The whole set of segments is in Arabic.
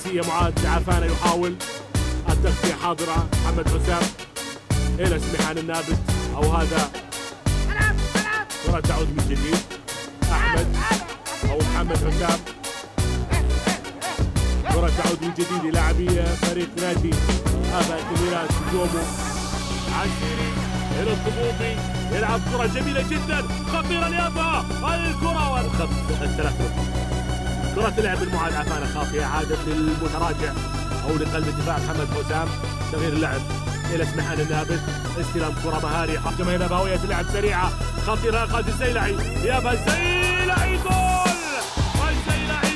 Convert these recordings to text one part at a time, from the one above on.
راسيه معاذ عفانه يحاول التغطيه حاضره. محمد حسام الى سمحان النابت او هذا كرة تعود من جديد. احمد او محمد حسام كرة تعود من جديد للاعبي فريق نادي ابا الاميرات. جومو عسيري الى الطبوبي يلعب كرة جميلة جدا خطيرة لأبها الكرة والخط الثلاث نقاط. كرة لعب المعاذ عفانة خاطئة عادت للمتراجع او لقلب الدفاع محمد حسام. تغيير اللعب الى سمحان النابت. استلام كرة مهاري حكم هنا بهوية لعب سريعة خطيرة خالد الزيلعي. يابا الزيلعي جول. الزيلعي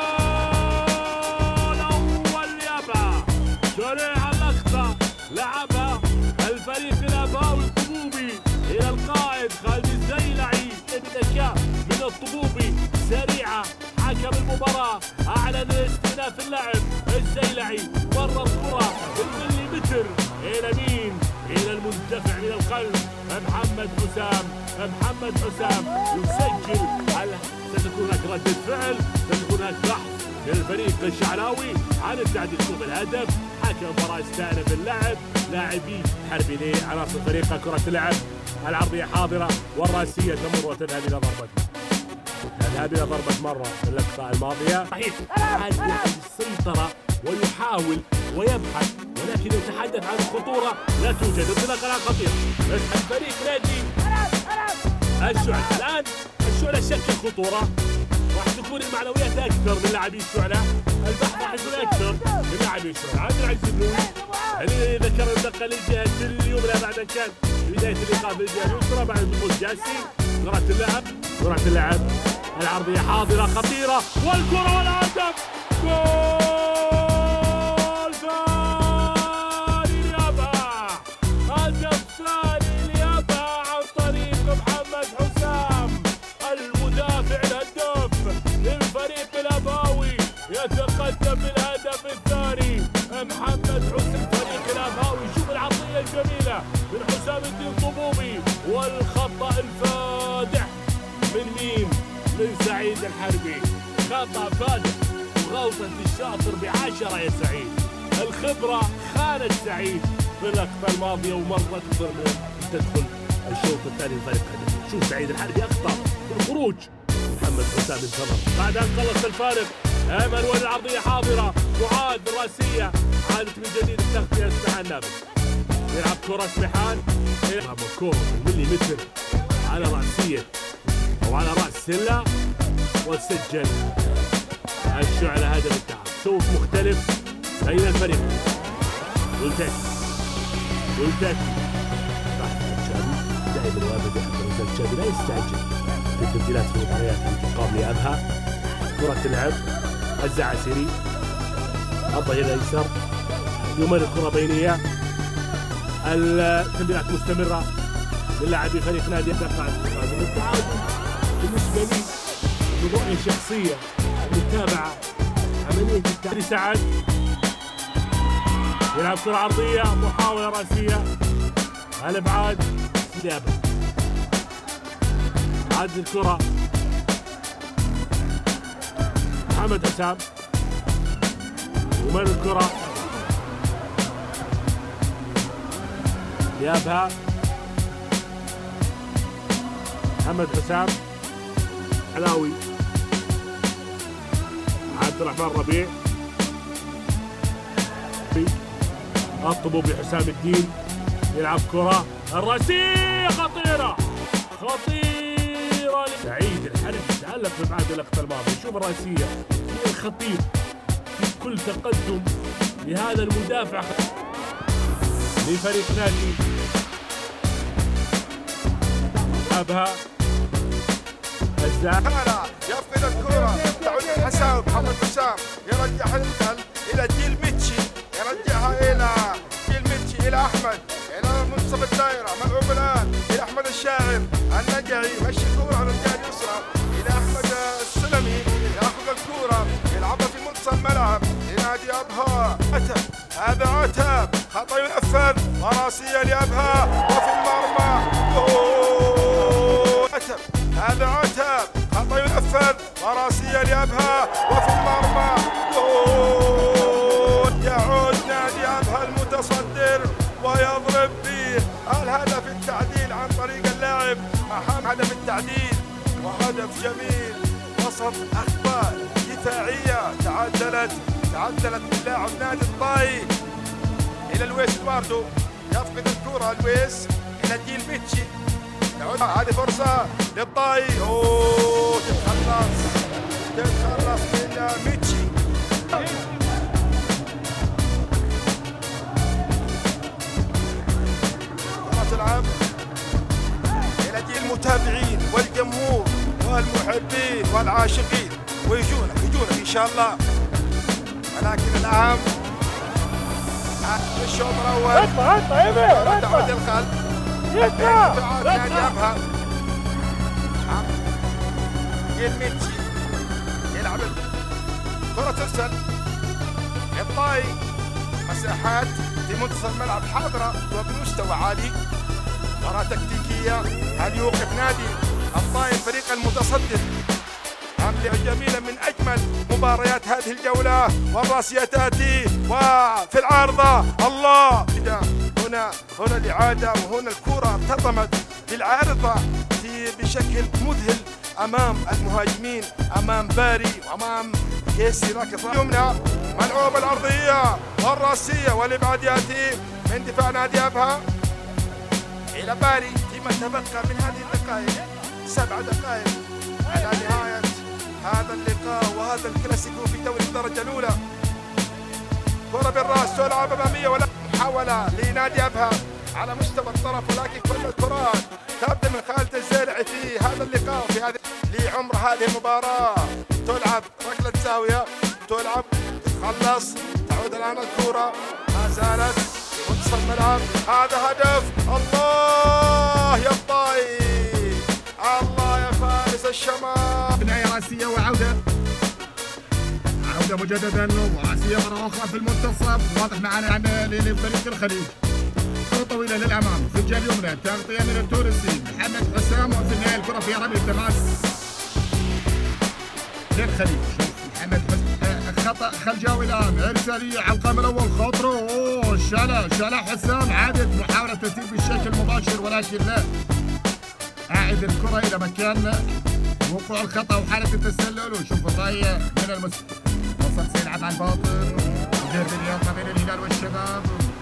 جول اول يابا سريعة اللقطة لعبها الفريق الاباوي الطبوبي الى القائد خالد الزيلعي بذكاء من الطبوبي سريعة. حكم المباراة اعلن استئناف اللعب. الزيلعي مرر الكرة بالمليمتر الى مين؟ الى المندفع من القلب محمد حسام. محمد حسام يسجل. ستكون هناك ردة فعل، ستكون هناك بحث من الفريق الشعراوي عن التعديل شوف الهدف. حكم المباراة استأنف اللعب. لاعبي حربي لعناصر فريقه. كرة اللعب العرضية حاضرة والراسية تمر وتذهب الى ضربة مرة في اللقطة الماضية. صحيح عاد السيطرة ويحاول ويبحث ولكن يتحدث عن الخطورة لا توجد. انطلاقة خطيرة يسحب فريق نادي الشعلة. الآن الشعلة شكل خطورة راح تكون المعنويات أكثر من لاعبي الشعلة. البحث راح يكون أكثر من لاعبي الشعلة. عبد العزيز البنوي اللي ذكر انتقل لجهة اليمنى بعد أن كان بداية الإيقاف للجهة اليسرى بعد دخول جاسي. كرة اللعب العرضية حاضرة خطيرة والكرة والهدف. جول ثاني ليابا. هدف ثاني ليابا عن طريق محمد حسام المدافع الهداف للفريق الاباوي. يتقدم بالهدف الثاني محمد حسام فريق الاباوي. شوف العطية الجميلة من حسام الدين طبوبي والخطأ الفادح من مين؟ من سعيد الحربي. خطأ فادح وغلطة الشاطر ب10 يا سعيد. الخبرة خانت سعيد في اللقطة الماضية ومرة تدخل الشوط الثاني لفريق هدف. شوف سعيد الحربي أخطأ في الخروج. محمد حسام انتظر بعد أن خلص الفارق. أيمن والعرضية حاضرة. معاذ الراسية عادت من جديد التغطية سمحان النابت. يلعب كرة سمحان يلعب الكرة بالمليمتر على رأسية أو على رأس سلة وسجل الشعلة هدف التعب. شوط مختلف بين الفريق. ولتاكي دائما وابدا الشابي لا يستعجل في التبديلات في المباريات المقابلة أبها. كرة اللعب الزعسري الظهير الأيسر يمر الكرة بينية. التبديلات مستمرة من لاعبي فريق نادي الدفاع. بالنسبة لي من رؤية شخصية متابعة عملية التعديل. سعد يلعب كرة عرضية محاولة راسية الابعاد لعبة عاد الكرة محمد حسام ومن الكرة لعبها محمد حسام علاوي. عبد الرحمن ربيع الطبوبي حسام الدين يلعب كرة الراسية خطيرة سعيد الحربي تألق في بعد اللقطة الماضية. شوف الراسية الخطير في كل تقدم لهذا المدافع لفريق نادي أبها. يفقد الكرة تعود حسام. محمد حسام يرجعها إلى ديل ميتشي. يرجعها إلى ديل ميتشي إلى أحمد إلى منتصف الدائرة. ملعوب الآن إلى أحمد الشاعر النجعي. مشي الكرة على الجهة اليسرى إلى أحمد السلمي. يأخذ الكرة يلعبها في منتصف الملعب لنادي أبها. هذا عتاب خطأ ينفذ وراسية لأبها وفي المرمى. هذا عتاب خطأ ينفذ وراسية لأبها وفي المرمى. المتصدر ويضرب فيه الهدف التعديل عن طريق اللاعب محمد. هدف التعديل وهدف جميل وسط اخطاء دفاعيه تعدلت من لاعب نادي الطاي الى لويس ادواردو. يفقد الكره لويس الى ديل ميتشي. هذه فرصه للطاي. تتخلص من ميتشي. تلعب الى دي المتابعين والجمهور والمحبين والعاشقين ويجونا ان شاء الله. ولكن الاهم الشوط الاول تعود القلب نادي ابها. الميتشي يلعب كرة ترسل الطاي. مساحات في منتصف الملعب حاضرة وبمستوى عالي. مباراة تكتيكية. هل يوقف نادي الطاي الفريق المتصدر؟ حملة جميلة من أجمل مباريات هذه الجولة. والراسية تأتي وفي العارضة. الله هنا الإعادة وهنا الكرة ارتطمت بالعارضة بشكل مذهل أمام المهاجمين، أمام باري وأمام كيسي. لكن يمنى ملعوبة الأرضية والراسية والإبعاد يأتي من دفاع نادي أبها إلى باري فيما تبقى من هذه الدقائق 7 دقائق على نهاية هذا اللقاء وهذا الكلاسيكو في دوري الدرجة الأولى. كرة بالراس تلعب أمامية ولا محاولة لنادي أبها على مستوى الطرف، ولكن كل الكرات تبدأ من خالد الزارعي في هذا اللقاء وفي هذه لعمر هذه المباراة. تلعب ركلة زاوية، تلعب تخلص، تعود الآن الكرة ما زالت في منتصف الملعب. هذا هدف. الله يا الطاي، الله يا فارس الشمال. بناية راسية وعودة مجددا وراسية مرة أخرى في المنتصف. واضح معنا عن لفريق الخليج. كرة طويلة للأمام في الجهة اليمنى، تغطية من التونسي محمد حسام، وفي النهاية الكرة في رمي التماس للخليج. محمد خطأ خلجاوي الآن، إرسالية على القائم الأول خطره. شلا حسام. عادت محاولة تسديد بشكل مباشر ولكن لا. أعد الكرة إلى مكان وقوع الخطأ وحالة التسلل. وشوف الراية من وصل سيلعب على الباطن. مدير بالرياضة بين الهلال والشباب.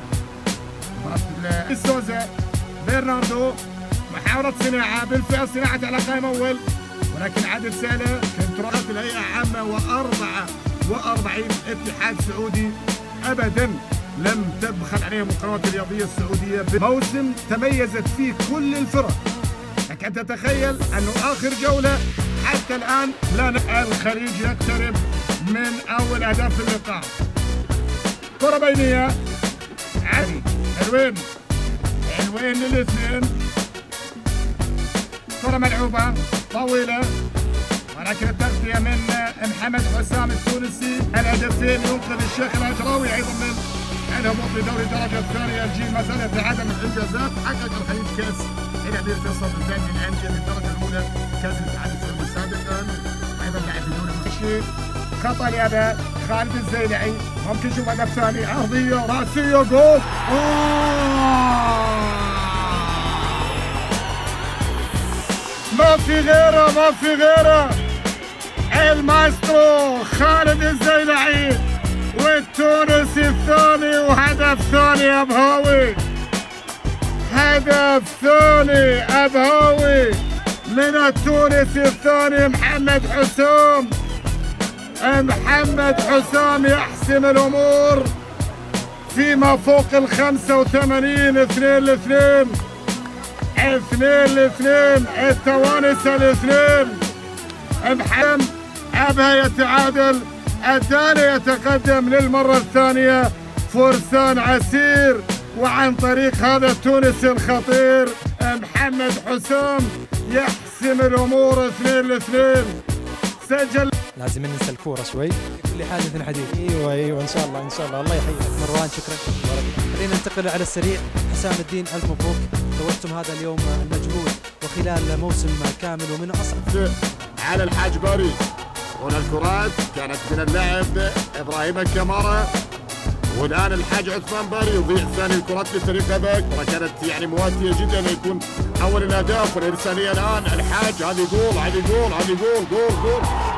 السوزة برناردو محاولة صناعة بالفعل، صناعة على قائم أول ولكن عادل سالة. كنترولات الهيئة عامة و44 اتحاد سعودي أبدا لم تبخل عليهم القنوات الرياضية السعودية بموسم تميزت فيه كل الفرق. لك أن تتخيل أنه آخر جولة حتى الآن لا الخليج يقترب من أول أهداف اللقاء. كرة بينية علي حلوين للاثنين. كرة ملعوبة طويلة ولكن التغطية من محمد حسام التونسي. الهدفين ينقذ الشيخ العجراوي أيضا من الهبوط لدوري الدرجة الثانية. الجيل ما زال يتعادل الإنجازات. حقق الخليج كاس الأمير فيصل بن زايد للأندية بالدرجة الأولى، كاس الاتحاد السعودي سابقا. أيضا لاعب في دوري المشي. خطأ لأبا خالد الزيلعي. ممكن نشوف هدف ثاني. أرضية رأسية جول. ما في غيره المايسترو خالد الزيلعي والتونسي الثاني. وهدف ثاني أبهاوي، هدف ثاني أبهاوي من التونسي الثاني محمد حسام يحسم الأمور فيما فوق 85. 2-2 التوانس الاثنين. محمد أبها يتعادل، الثاني يتقدم للمرة الثانية فرسان عسير، وعن طريق هذا التونسي الخطير محمد حسام يحسم الأمور 2-2. سجل. لازم ننسى الكورة شوي. كل حادث حديث. ايوه ان شاء الله الله يحييك مروان. شكرا. خلينا ننتقل على السريع. حسام الدين الف مبروك، توجتم هذا اليوم المجهود وخلال موسم كامل ومن اصعب. على الحاج باري. هنا الكرات كانت من اللاعب ابراهيم الكمارة والان الحاج عثمان باري يضيع ثاني الكرات لفريق اباك. كانت يعني مواتيه جدا يكون اول الاهداف والارساليه. الان الحاج هذه جول جول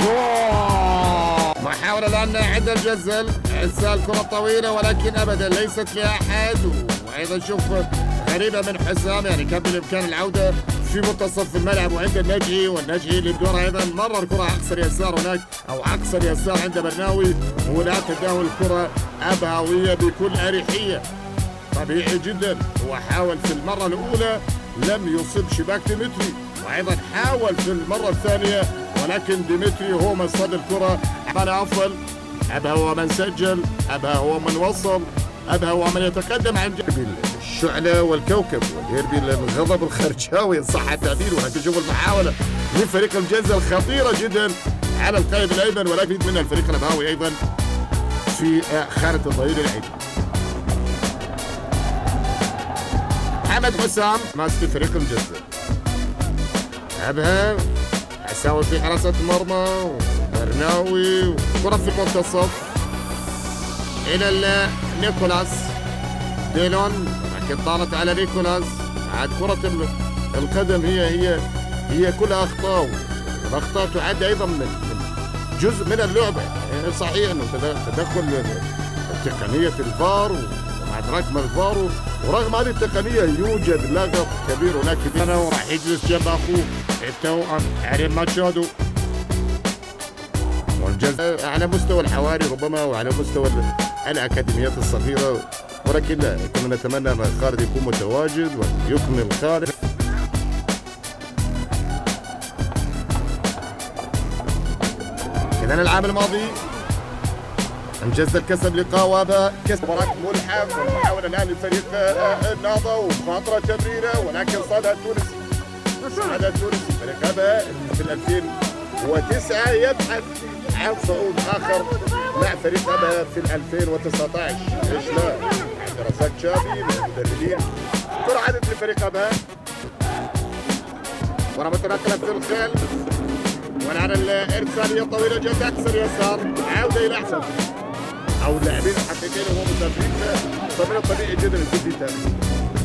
محاولة الآن عند الجزل، إرسال كرة طويلة ولكن أبدا ليست لأحد. وأيضا شوف غريبة من حسام، يعني كان بالإمكان العودة في منتصف الملعب وعند النجعي، والنجعي اللي بدور أيضا مرر كرة أقصر يسار هناك أو أقصر يسار عند برناوي، ولا تداول الكرة أبهوية بكل أريحية. طبيعي جدا، هو حاول في المرة الأولى لم يصب شباك ديمتري، وأيضا حاول في المرة الثانية ولكن ديمتري هو من صد الكرة. أبها أفضل، أبها هو من سجل، أبها هو من وصل، أبها هو من يتقدم عن الشعلة والكوكب والديربي الغضب الخرجاوي إن صح التعبير. وهتشوف المحاولة لفريق الجزل خطيرة جدا على القائم الأيمن، ولكن من الفريق الأبهاوي أيضا في خانة الظهير الأيمن. محمد حسام ماسك فريق الجزل، أبها حساوي في حراسة المرمى، برناوي كرة في المنتصف إلى نيكولاس ديلون، لكن طالت على نيكولاس. عاد كرة القدم هي كلها أخطاء، والأخطاء تعد أيضا من جزء من اللعبة. صحيح أنه تدخل تقنية الفار ومع رقم الفار، ورغم هذه التقنية يوجد لغط كبير هناك. وراح يجلس جنب أخوه التوأم عريم ماتشادو، والجزء على مستوى الحواري ربما وعلى مستوى الأكاديميات الصغيرة، ولكن لا كنا نتمنى أن خالد يكون متواجد ويكمل خالد. إذن العام الماضي الجزل كسب لقاء وهذا كسب مباراة ملحق، ومحاولة الآن لفريق النهضة وخاطرة تمريرة، ولكن صادها التونسي. فريق هذا في 2009 يبحث عن صعود آخر مع فريق أبها في 2019. ليش لا؟ دراسات شابي من المدربين. كرة عادت لفريق أبها، ورا متنقلة في الخلف، والآن الإرسالية طويلة جدا أكثر يسار، عودة إلى أحسن أو اللاعبين الحقيقيين وهو مدربين. طبيعي طبيعي جدا يكون في تغيير.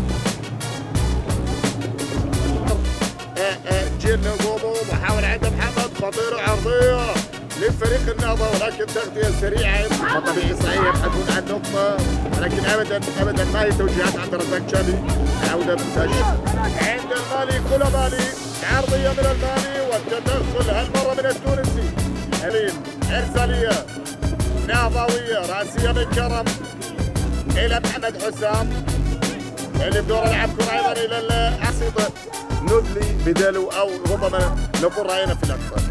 جيل نقومو محاولة عند محمد، خطيرة عرضية لفريق النهضة، ولكن تغطية سريعة. طبيعي صحيح يبحثون عن نقطة، ولكن أبدا ما هي توجيهات عند رزاق شابي. عودة بالتاج عند المالي، كولوبالي، عرضية من المالي والتدخل هالمرة من التونسي. إرسالية نهضوية راسية من كرم إلى محمد حسام، اللي بدور يلعب كرة أيضا إلى الأسيطة نذلي بدالو، أو ربما نقول رأينا في الأكثر.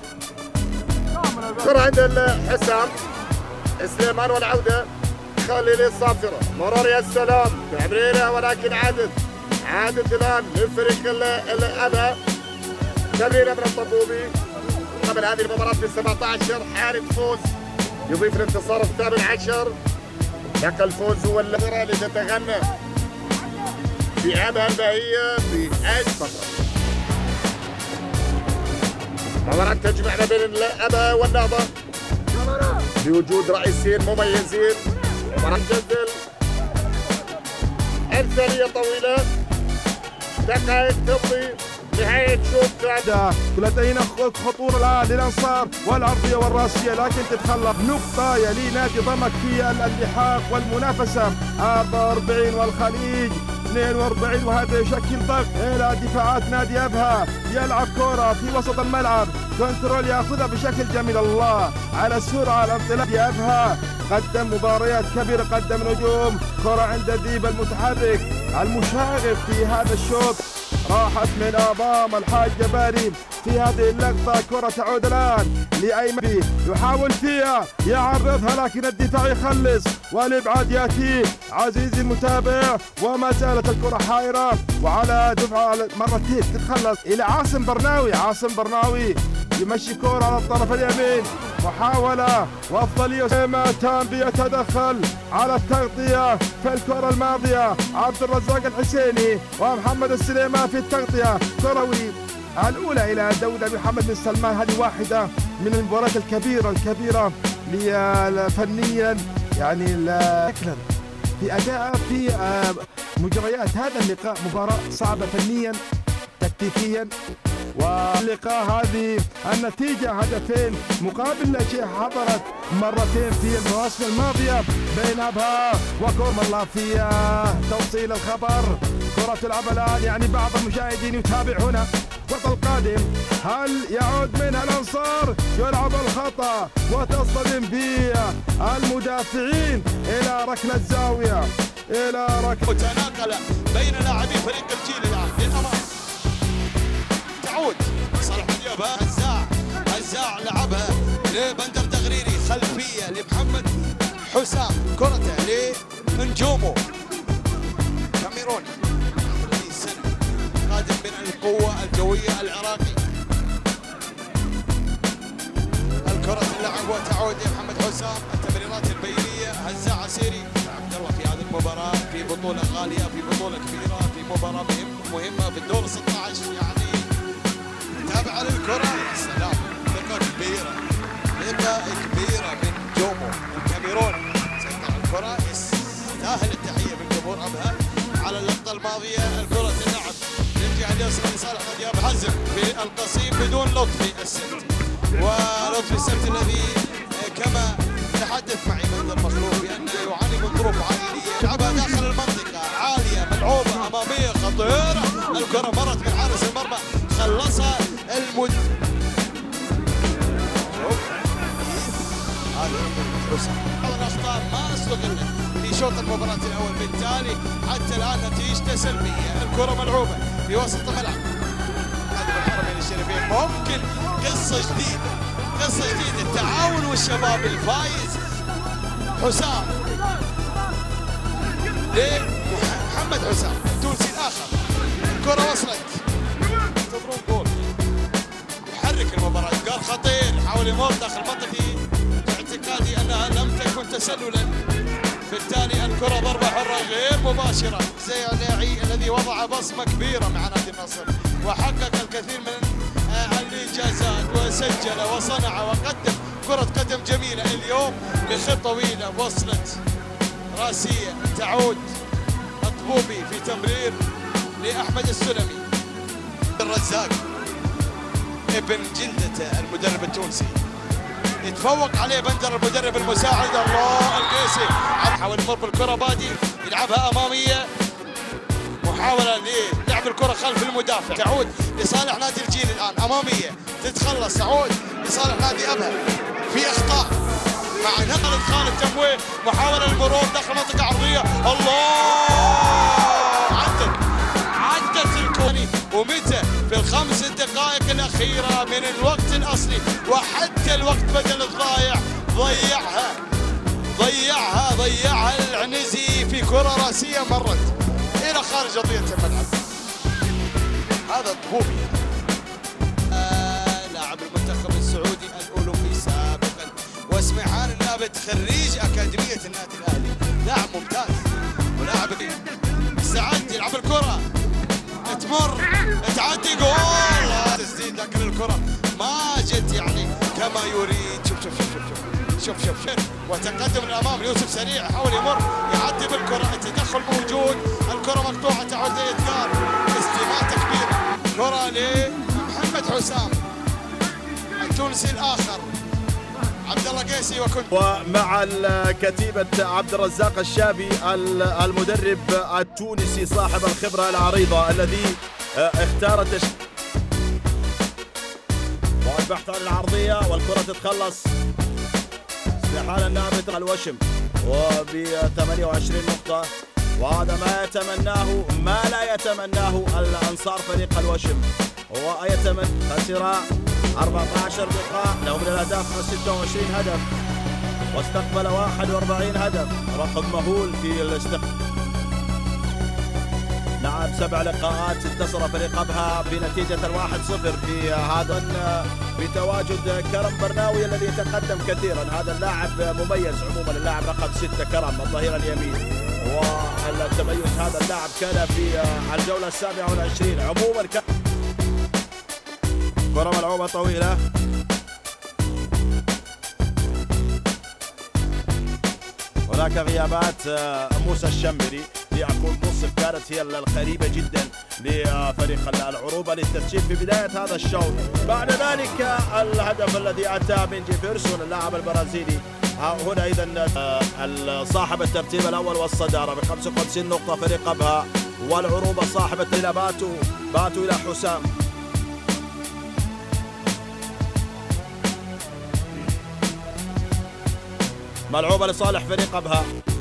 كرة عند حسام سليمان، والعودة خليل الصافرة، مرور يا سلام تمريرة، ولكن عادت الآن للفريق الأبها. تمريرة من الطبوبي قبل هذه المباراة في 17. حارث فوز يضيف الانتصار في 18. يقى الفوز هو الكرة اللي تتغنى في أبها البهية في أي فترة. مباراة تجمع ما بين أبها والنهضة بوجود رئيسين مميزين. مباراة جزل، إرسالية طويلة، دقائق تمضي، نهاية شوط لدينا خطورة الآن للأنصار والعرضية والراسية، لكن تتخلف نقطة يلي نادي ضمك في اللحاق والمنافسة. 44 والخليج 42، وهذا يشكل ضغط إلى دفاعات نادي أبها. يلعب كرة في وسط الملعب، كنترول يأخذها بشكل جميل. الله على السرعة الانطلاق يا أبها، قدم مباريات كبيرة، قدم نجوم. كرة عند ديب المتحرك المشاغب في هذا الشوط، راحت من امام الحاج جباري في هذه اللقطه. كره تعود الان لايمن، يحاول فيها يعرضها لكن الدفاع يخلص، والابعاد ياتي عزيزي المتابع، وما زالت الكره حائره وعلى دفعه مرتين تتخلص الى عاصم برناوي يمشي كرة على الطرف اليمين، محاولة وأفضلية. ماتان بيتدخل على التغطية في الكرة الماضية، عبد الرزاق الحسيني ومحمد السليمان في التغطية. كروي الأولى إلى دولة محمد بن سلمان. هذه واحدة من المباريات الكبيرة فنيا يعني في أداء في مجريات هذا اللقاء. مباراة صعبة فنيا تكتيكيا، واللقاء هذه النتيجة هدفين مقابل لا شيء حضرت مرتين في المواسم الماضية بين أبها وكورم الله. في توصيل الخبر كرة تلعب الآن، يعني بعض المشاهدين يتابع هنا الوقت القادم. هل يعود منها الأنصار؟ يلعب الخطأ وتصطدم في المدافعين إلى ركلة زاوية، إلى ركلة متناقلة بين لاعبي فريق الجيل الآن للأمام. تعود صالح ديابة، هزاع لعبها لبندر تغريري، خلفية لمحمد حسام، كرته لنجومو كاميروني 30 سنة، قادم من القوة الجوية العراقي. الكرة اللعب وتعود لمحمد حسام، التمريرات البينية، هزاع عسيري. عبد الله في هذه المباراة في بطولة غالية، في بطولة كبيرة، في مباراة مهمة في الدور 16، يعني تابع للكرة. يا سلام، ثقة كبيرة من جومو الكاميروني، سيطر الكرة، يستاهل التحية من جمهور أبها على اللقطة الماضية. الكرة تلعب للجهة اليسرى لصالح نادي أبها، حزم في القصيم بدون لطفي السبت، ولطفي السبت الذي كما تحدث معي من المخلوق بأنه يعاني من ظروف عائلية. يلعبها داخل المنطقة، عالية ملعوبة أمامية خطيرة، الكرة مرت من حارس المرمى، خلصها هذا الأخطاء ما استغلت في شوط المباراة الأول، بالتالي حتى الآن نتيجته سلبية. الكرة ملعوبة في وسط الملعب، نادي الحرمين الشريفين ممكن قصة جديدة، التعاون والشباب الفايز حسام لمحمد حسام التونسي الآخر. الكرة وصلت، ينتظرون جول يحرك المباراة، قال خطير، حاول يمر داخل منطقة، باعتقادي أنها لم تكن تسللا، بالتالي الكرة ضربة حرة غير مباشرة. زيلاعي الذي وضع بصمة كبيرة مع نادي النصر وحقق الكثير من الإنجازات، وسجل وصنع وقدم كرة قدم جميلة اليوم بخط طويلة، وصلت راسية، تعود الطبوبي في تمرير لأحمد السلمي. الرزاق ابن جلدته المدرب التونسي، يتفوق عليه بندر المدرب المساعد الله القيسي. حاول يمر بالكرة، بادي يلعبها أمامية، محاولة للعب الكرة خلف المدافع، تعود لصالح نادي الجيل الآن، أمامية تتخلص، تعود لصالح نادي أبها في أخطاء مع نقلة خالد تمويه، محاولة المرور داخل منطقة عرضية، الله عدت الكوني. ومتى في الخمس دقائق الأخيرة من الوقت الأصلي وحتى الوقت بدل الضايع ضيعها العنزي في كرة راسية مرت إلى خارج أرضية الملعب. هذا الطبوبي لاعب المنتخب السعودي الأولمبي سابقا، وسمعان النابت خريج أكاديمية النادي الأهلي، لاعب ممتاز ولاعب استعد يلعب الكرة، تمر تعدي جول، تسديد لكن الكرة ما جت يعني كما يريد. شوف وتقدم للامام، يوسف سريع حاول يمر يعدي بالكرة، التدخل موجود، الكرة مقطوعة، تعود لإتقان، استماتة كبيرة، كرة لمحمد حسام التونسي الآخر عبد الله قيسي، ومع كتيبة عبد الرزاق الشابي المدرب التونسي صاحب الخبرة العريضة الذي اختار والبحث عن العرضية، والكرة تتخلص استحال النابت الوشم وب 28 نقطة، وهذا ما لا يتمناه الأنصار فريق الوشم، خسر 14 لقاء، له من الأهداف 26 هدف واستقبل 41 هدف، رقم مهول في الاستقبال. لعب 7 لقاءات، انتصر فريق أبها بنتيجة 1-0 في هذا بتواجد كرم برناوي الذي يتقدم كثيرا. هذا اللاعب مميز عموما، اللاعب رقم 6 كرم الظهير اليمين، والتميز هذا اللاعب كان في الجولة 27 عموما. كرة ملعوبة طويلة، هناك غيابات موسى الشمبري لأكون منصف كانت هي القريبة جدا لفريق العروبة للتسجيل في بداية هذا الشوط. بعد ذلك الهدف الذي أتى من جيفرسون اللاعب البرازيلي. هنا إذا صاحب الترتيب الأول والصدارة ب 55 نقطة فريق أبها، والعروبة صاحبة إلى باتوا إلى حسام. ملعوبة لصالح فريق أبها.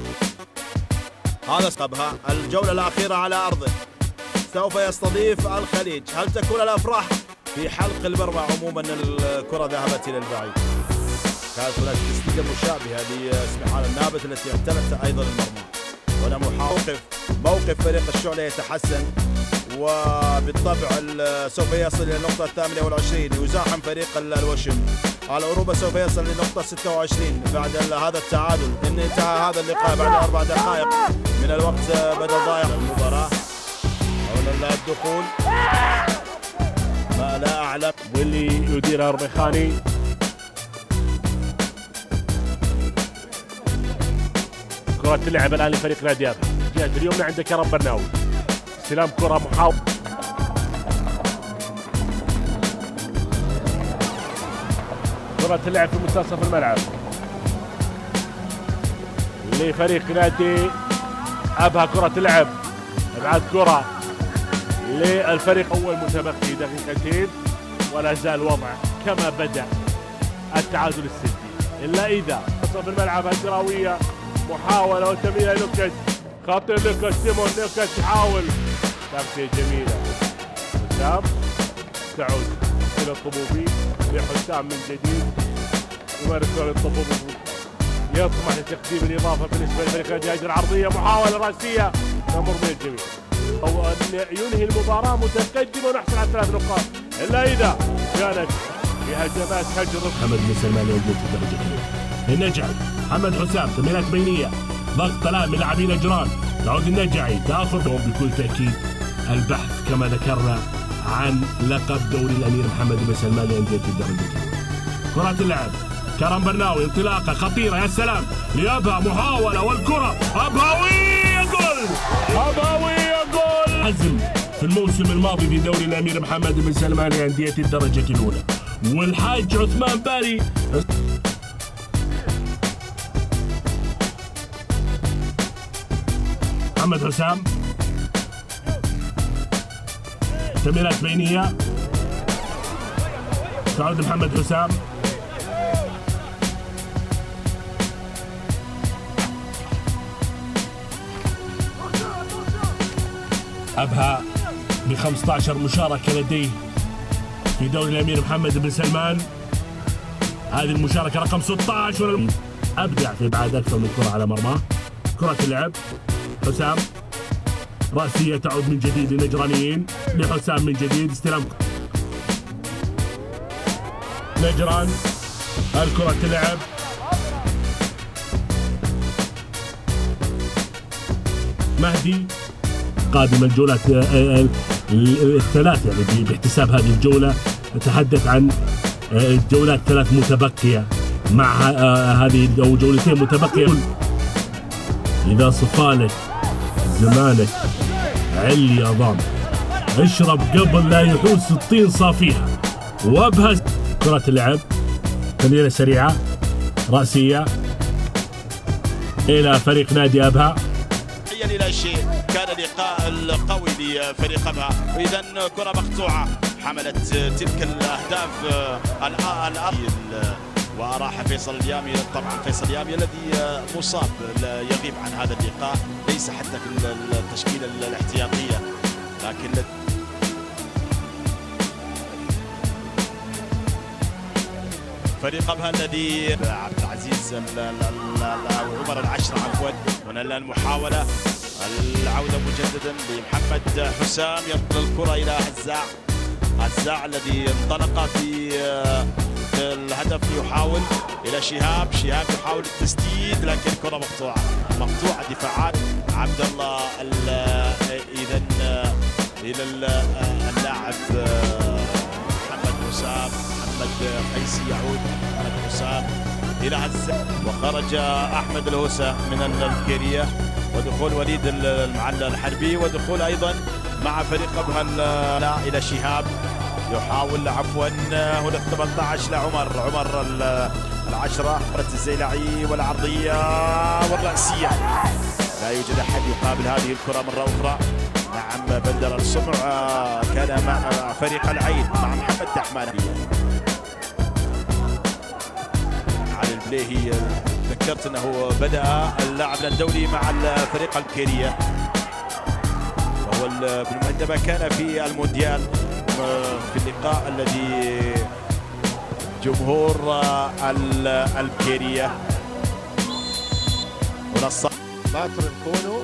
هذا أبها الجولة الأخيرة على أرضه، سوف يستضيف الخليج. هل تكون الأفراح في حلق المرمى؟ عموما الكرة ذهبت إلى البعيد. كانت هناك تسديدة مشابهة لسبحان النابت التي اعتلت أيضا المرمى. هنا موقف فريق الشعلة يتحسن، وبالطبع سوف يصل إلى النقطة 28. يزاحم فريق الوشم. العروبة سوف يصل لنقطة 26 بعد هذا التعادل. إن انتهى هذا اللقاء بعد 4 دقائق من الوقت بدل ضائع المباراة. هنا الدخول ما لا أعلم واللي يديرها الرخاني. كرة تلعب الآن لفريق نادي أبها. جهة اليمنى عند كرم برناوي. استلام كرة محاول. كرة تلعب في منتصف الملعب لفريق نادي أبها. كرة تلعب ابعاد كرة للفريق أول متبقي دقيقتين، ولا زال الوضع كما بدأ التعادل السلبي، إلا إذا منتصف الملعب الدراوية محاولة وتمريرة لوكاس. خاطر لوكاس سيمون. لوكاس يحاول تغطية جميلة. حسام تعود إلى الطبوبي لحسام من جديد. يمارس الطبوبي يطمح لتقديم الإضافة بالنسبة لفريق نادي هاجر. عرضية محاولة رأسية تمر من الجميع، أو أن ينهي المباراة متقدم ونحصل على 3 نقاط، إلا إذا كانت بهجمات هجر. محمد بن سلمان يوجد في الدرجة الأولى. النجعي محمد حسام تمريرات بينية، ضغط الآن من لاعبين نجران. تعود النجعي تأخذهم بكل تأكيد البحث كما ذكرنا عن لقب دوري الأمير محمد بن سلمان لأندية الدرجة الأولى. كرة اللعب كرم برناوي، انطلاقة خطيرة يا سلام لأبها، محاولة والكرة أبهاوية جول. أبهاوية جول. حزم في الموسم الماضي في دوري الأمير محمد بن سلمان لأندية الدرجة الأولى. والحاج عثمان باري محمد حسام تمريرات بينية. تعود محمد حسام. أبها ب 15 مشاركة لديه في دوري الأمير محمد بن سلمان. هذه المشاركة رقم 16. أبدع في إبعاد أكثر من كرة على مرماه. كرة اللعب حسام رأسية تعود من جديد للنجرانيين. لحسام من جديد استلام نجران. الكرة تلعب مهدي. قادم الجولات الثلاث يعني باحتساب هذه الجولة نتحدث عن الجولات 3 متبقية مع هذه أو جولتين متبقية. إذا صفالك زمانك علي يا ضام، اشرب قبل لا يحوس الطين صافيها. وابها كرة اللعب تمريرة سريعة رأسية إلى فريق نادي أبها. إلى شيء كان لقاء القوي لفريق أبها، وإذا كرة مقطوعة حملت تلك الأهداف وراح فيصل اليامي. طبعا فيصل اليامي الذي مصاب يغيب عن هذا اللقاء، ليس حتى في التشكيلة الاحتياطية، لكن فريق أبها الذي عبد العزيز عمر العشرة عفوا. هنا المحاولة العودة مجددا لمحمد حسام، ينقل الكرة إلى هزاع الذي انطلق في الهدف يحاول إلى شهاب يحاول التسديد لكن الكرة مقطوعة دفاعات عبد الله. إذا إلى اللاعب محمد حسام. محمد قيسي يعود. محمد حسام إلى عز وخرج أحمد الهوسة من الكيرية ودخول وليد المعلى الحربي ودخول أيضا مع فريق أبها إلى شهاب يحاول عفوا هنا 18 لعمر العشرة الزيلعي والعرضية والرأسية لا يوجد أحد يقابل هذه الكرة مرة أخرى. نعم بندر الصنع كان مع فريق العين مع محمد دحمان على البليهي. ذكرت أنه بدأ اللاعب الدولي مع الفريق الكيرية وهو بالمناسبة كان في المونديال في اللقاء الذي جمهور الكيرية ونص باتر كونو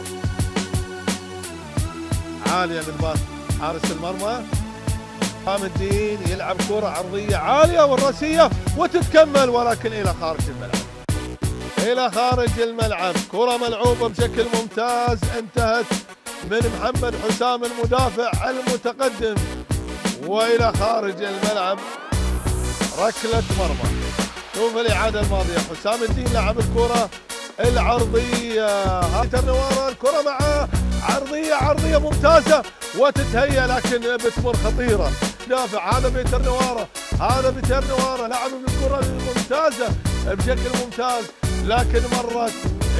عالية من باط حارس المرمى حسام الدين يلعب كرة عرضية عالية والرأسية وتتكمل ولكن إلى خارج الملعب. إلى خارج الملعب كرة ملعوبة بشكل ممتاز انتهت من محمد حسام المدافع المتقدم وإلى خارج الملعب ركلة مرمى. شوف الإعادة الماضية حسام الدين لعب الكرة العرضية هاتر نوارة الكرة معاه عرضية ممتازة وتتهيأ لكن بتمر خطيرة دافع هذا بيتر نوارة لعب الكرة الممتازة بشكل ممتاز لكن مرت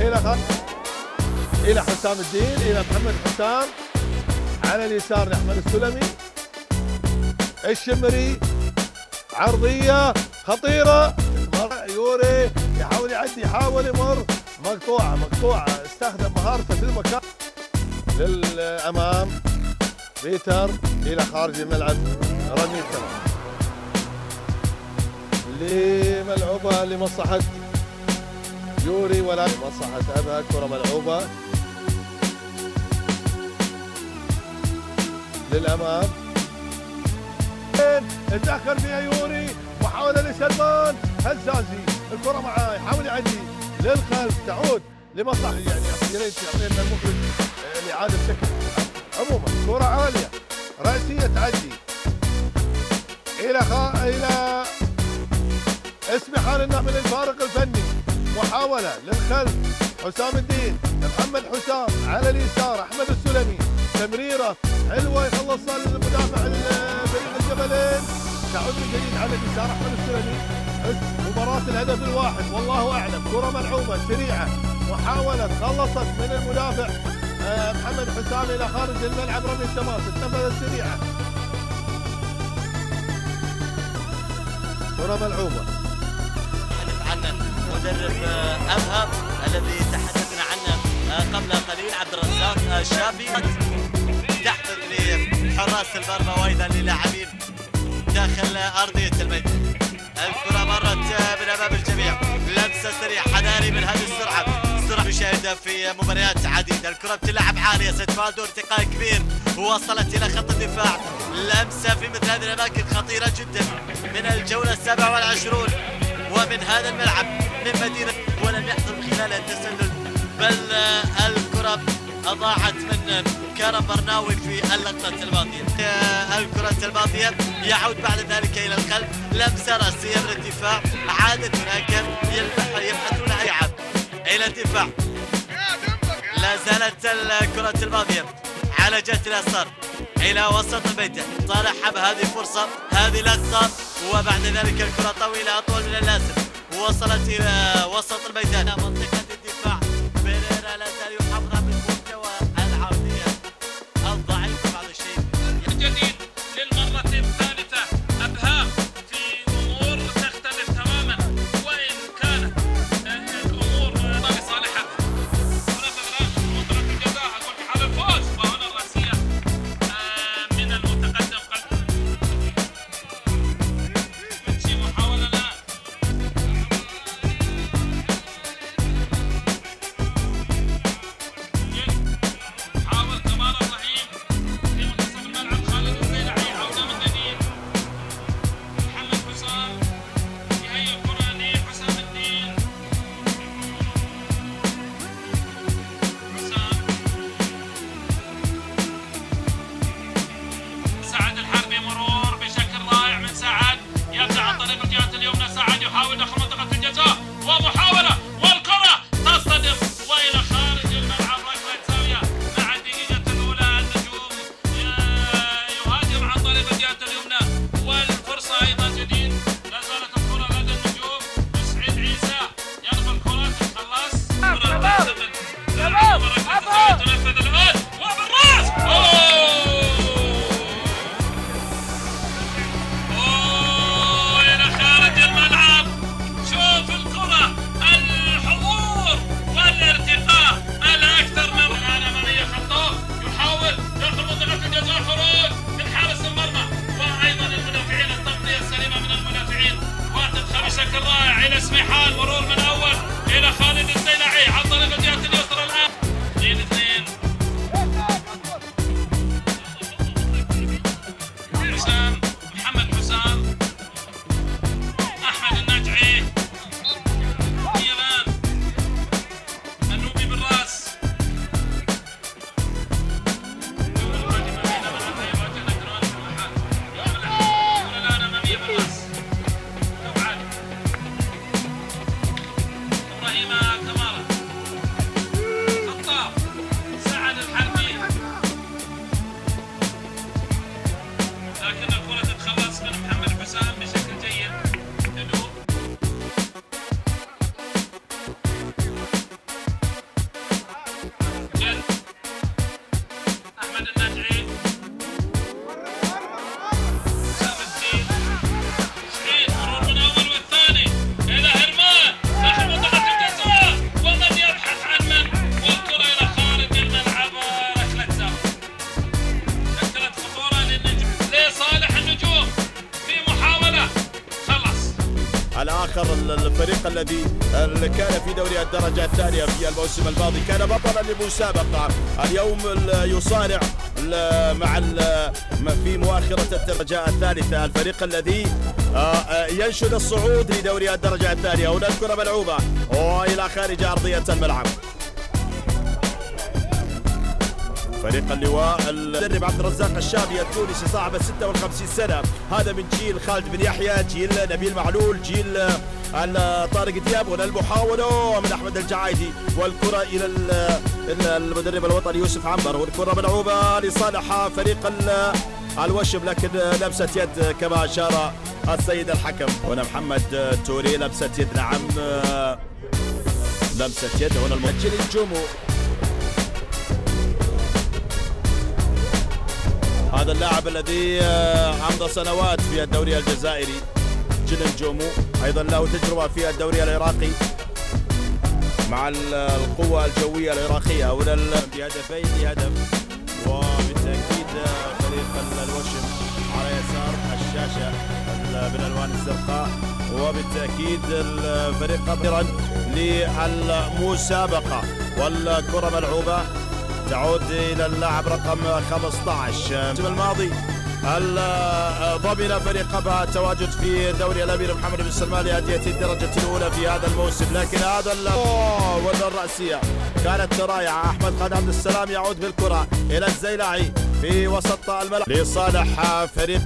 إلى حسام الدين إلى محمد حسام على اليسار لأحمد السلمي الشمري عرضية خطيرة يوري يحاول يعدي يحاول يمر مقطوعة استخدم مهارته في المكان للأمام بيتر إلى خارج الملعب رمي التمام لملعوبة لمصلحة يوري ولا لمصلحة أبها كرة ملعوبة للأمام تدخل فيها يوري محاولة لسلمان هزازي الكرة معاه يحاول يعدي للخلف تعود لمصلحة يعني يا ريت يعطينا المخرج الإعادة بشكل عموما كرة عالية رأسية تعدي إلى اسمح لنا من الفارق الفني محاولة للخلف حسام الدين محمد حسام على اليسار أحمد السلمي تمريرة حلوة يخلصها المدافع فريق الجبلين تعود من جديد على اليسار أحمد السلمي مباراة الهدف الواحد والله أعلم كرة ملعوبة سريعة محاولة خلصت من المدافع محمد حسام إلى خارج الملعب رمي التماس النفذة السريعة كرة ملعوبة عنه مدرب أبها الذي تحدثنا عنه قبل قليل عبد الرزاق الشافي تحفظ لحراس المرمى وأيضا للاعبين داخل أرضية الميدان. الكرة مرت من أمام الجميع لمسة سريعة حذاري من هذه السرعة مشاهدة في مباريات عديدة. الكرة بتلعب عالية ستفادو ارتقاء كبير ووصلت إلى خط الدفاع لمسة في مثل هذه الأماكن خطيرة جدا من الجولة 27 ومن هذا الملعب من مدينة ولم يحصل خلالها التسلل بل الكرة أضاعت من كرم برناوي في اللقطة الماضية. الكرة الماضية يعود بعد ذلك إلى الخلف لمسة رأسية من الدفاع عادة هناك يبحثون عن لعب إلى الدفاع. لا زالت الكرة الماضية على جهة اليسار إلى وسط الميدان. صالح حب هذه فرصة هذه لقطة وبعد ذلك الكرة طويلة أطول من اللازم وصلت إلى وسط الميدان منطقة الدفاع. بيريرا لا زال يحافظ بالمستوى العرضية الضعيفة بعض الشيء. الجديد للمرة الثالثة أبها في أمور تختلف تماما وإن كانت الأمور لصالحها. ونفذ الآن منطقة الجزاء أقول في حال الفوز وهنا الرأسية من المتقدم محاولة الآن بشكل رائع الى سميحان، مرور من اول الى خالد الزيلعي عن طريق الجهه اليسرى الان 2-2. حسام، محمد حسام، احمد النجعي، ميلان النوبي بالراس. الآخر الفريق الذي كان في دوري الدرجة الثانية في الموسم الماضي كان بطلا للمسابقة، اليوم يصارع مع في مؤخرة الدرجة الثالثة، الفريق الذي ينشد الصعود لدوري الدرجة الثانية. هنا الكرة ملعوبة وإلى خارج أرضية الملعب. فريق اللواء المدرب عبد الرزاق الشابي التونسي صاحب 56 سنة، هذا من جيل خالد بن يحيى، جيل نبيل معلول، جيل طارق دياب. هنا المحاولة من أحمد الجعايدي والكرة إلى المدرب الوطني يوسف عنبر، والكرة ملعوبة لصالح فريق الوشم لكن لمسة يد كما أشار السيد الحكم. هنا محمد توري لمسة يد، نعم لمسة يد. هنا المسجل الجمهور، هذا اللاعب الذي عمضى سنوات في الدوري الجزائري جنن جومو، ايضا له تجربه في الدوري العراقي مع القوه الجويه العراقيه. هنا بهدفين لهدف، وبالتاكيد فريق الوشم على يسار الشاشه بالالوان الزرقاء، وبالتاكيد الفريق قادرا للمسابقه. والكره ملعوبه تعود الى اللاعب رقم 15. الموسم الماضي ضمن فريق ابها التواجد في دوري الامير محمد بن سلمان لانديه الدرجه الاولى في هذا الموسم، لكن هذا ولا الراسيه كانت رائعه. احمد خالد عبد السلام يعود بالكره الى الزيلعي في وسط الملعب لصالح فريق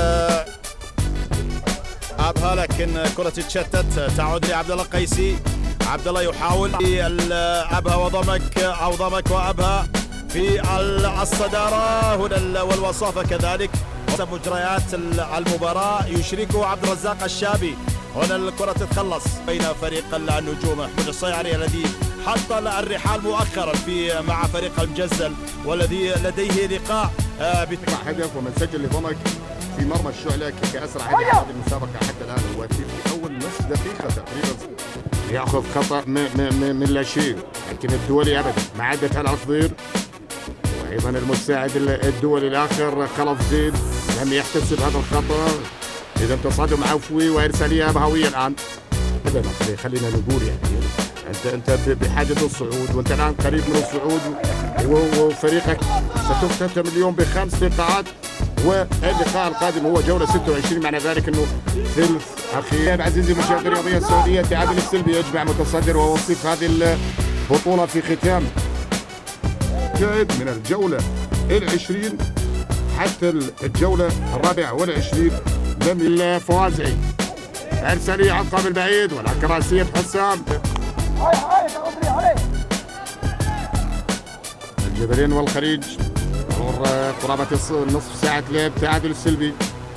ابها، لكن كره تشتت تعود لعبد الله قيسي. عبد الله يحاول ابها وضمك او ضمك وابها في الصداره هنا والوصافه كذلك. مجريات المباراه يشركه عبد الرزاق الشابي. هنا الكره تتخلص بين فريق النجوم محمود الصيعري الذي حط الرحال مؤخرا مع فريق المجزل، والذي لديه لقاء هدف ومن سجل لضمك في مرمى الشعلة كأسرع هدف هذه المسابقة حتى الآن، وفي أول نصف دقيقة تقريبا يأخذ خطأ من لا شيء، لكن الدولي أبدا ما عدت على العصفور. وأيضا المساعد الدولي الآخر خلف زيد لم يحتسب هذا الخطأ، إذا تصادم عفوي وإرسالية أبهوية الآن. خلينا نقول يعني أنت بحاجة للصعود، وأنت الآن قريب من الصعود، وفريقك ستختتم اليوم ب5 لقاءات، واللقاء القادم هو جولة 26، معنى ذلك أنه ثلث أخير. عزيزي مشاهد الرياضية السعودية، التعادل السلبي يجمع متصدر ووصيف هذه البطولة في ختام جيد من الجولة 20 حتى الجولة 24 لم الفوازعي إرسالية على القابل البعيد والكراسية حسام الجبلين والخليج. قرابة نصف ساعة لعب، تعادل السلبي.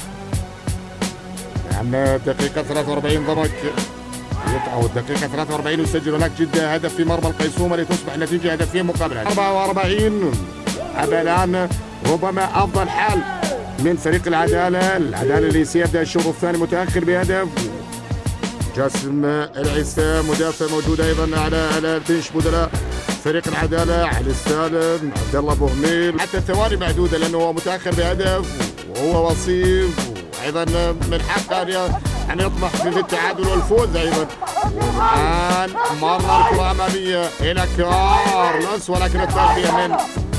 نعم دقيقة 43 ضمك أو الدقيقة 43 يسجل هناك جدة هدف في مرمى القيصومة لتصبح النتيجة هدفين مقابل 44. الآن ربما أفضل حال من فريق العدالة اللي سيبدأ الشوط الثاني متأخر بهدف. جاسم العيسى مدافع موجود أيضا على البنش بدلاء فريق العدالة، علي السالم، عبد الله بوهميل، حتى الثواني معدودة لأنه هو متأخر بهدف وهو وصيف. وأيضا من حق نطمح في التعادل والفوز ايضا. والان مرة الكرة امامية الى كارلوس ولكن التغطية من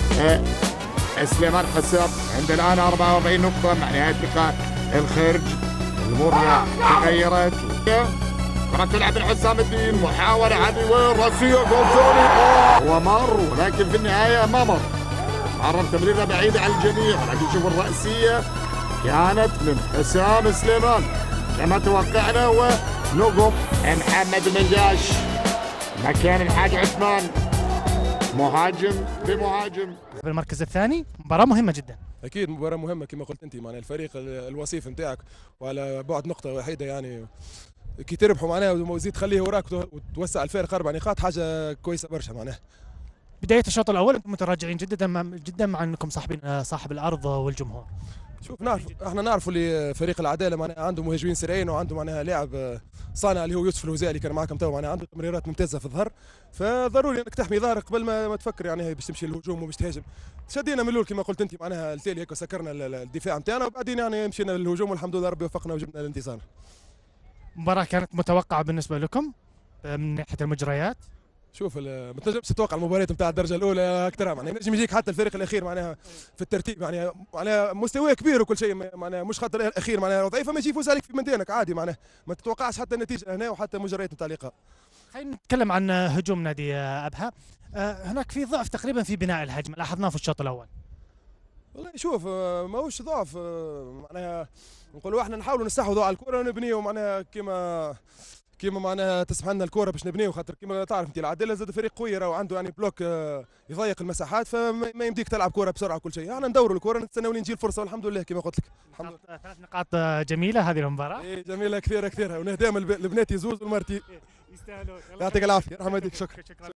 سليمان حسام. عند الان 44 نقطة مع نهاية لقاء الخرج. الامور تغيرت. كرة تلعب من حسام الدين، محاولة عدوية راسية جول ثاني ومر، ولكن في النهاية ما مر. عرض تمريرة بعيدة عن الجميع، ولكن شوف الرأسية كانت من حسام سليمان كما توقعنا. ونقم محمد المنجاش مكان الحاج عثمان، مهاجم بمهاجم. بالمركز الثاني مباراة مهمة جدا. اكيد مباراة مهمة كما قلت انت، معناها الفريق الوصيف نتاعك وعلى بعد نقطة وحيدة، يعني كي تربحوا معناها وتزيد تخليه وراك وتوسع الفارق 4 نقاط، حاجة كويسة برشا. معناها بداية الشوط الأول أنتم متراجعين جدا مع أنكم صاحب الأرض والجمهور. شوف احنا نعرفوا اللي فريق العداله معناها عنده مهاجمين سريعين وعنده معناها لاعب صانع اللي هو يوسف الوزاء اللي كان معكم تو، معناها عنده تمريرات ممتازه في الظهر، فضروري انك تحمي ظهرك قبل ما تفكر يعني باش تمشي للهجوم وباش تهاجم. شدينا من الاول كما قلت انت، معناها التالي هيك سكرنا الدفاع نتاعنا وبعدين يعني مشينا للهجوم والحمد لله ربي وفقنا وجبنا الانتصار. مباراة كانت متوقعة بالنسبة لكم من ناحية المجريات؟ شوف ما تنجمش تتوقع المباريات نتاع الدرجه الاولى اكثر، معناها نجم يجيك حتى الفريق الاخير معناها في الترتيب معناها مستواه كبير وكل شيء، معناها مش خاطر الاخير معناها ضعيفه ما يجي يفوز عليك في ميدانك عادي، معناها ما تتوقعش حتى النتيجه هنا وحتى مجريات نتاع اللقاء. خلينا نتكلم عن هجوم نادي ابها. هناك في ضعف تقريبا في بناء الهجمه لاحظناه في الشوط الاول. والله شوف ماهوش ضعف، معناها نقولوا احنا نحاولوا نستحوذوا على الكره ونبنيوا معناها كيما معناها تسمح لنا الكره باش نبنيو، خاطر كيما تعرف انت العداله زاد فريق قوي راهو عنده يعني بلوك يضيق المساحات، فما يمديك تلعب كره بسرعه وكل شيء. احنا ندوروا الكره نستناو لين تجي الفرصه والحمد لله كيما قلت لك. الحمد لله 3 نقاط جميله هذه المباراه. اي جميله كثيره ونهديها لبناتي زوز ومرتي. يستاهلوا. يعطيك العافيه، رحمة يديك، شكرا.